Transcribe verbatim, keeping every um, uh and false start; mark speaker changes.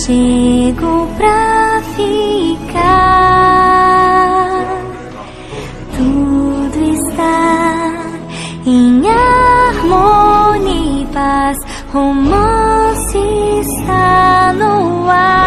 Speaker 1: chegou pra ficar. Tudo está em harmonia e paz, romance está no ar.